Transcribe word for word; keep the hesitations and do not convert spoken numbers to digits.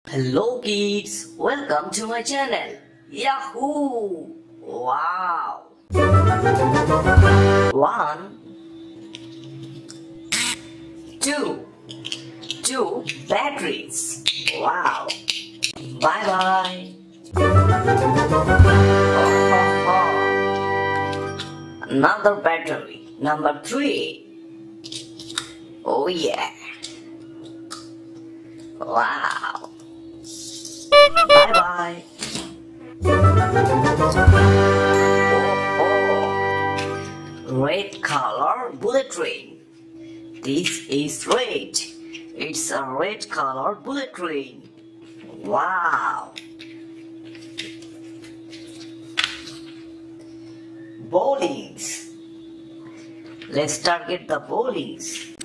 Hello kids, welcome to my channel. Yahoo! Wow! One, two, two batteries. Wow! Bye bye. Another battery. Number three. Oh yeah! Wow! Bye bye. Oh, oh. Red color bullet train. This is red. It's a red color bullet train. Wow. Bowlings. Let's target the bowlings.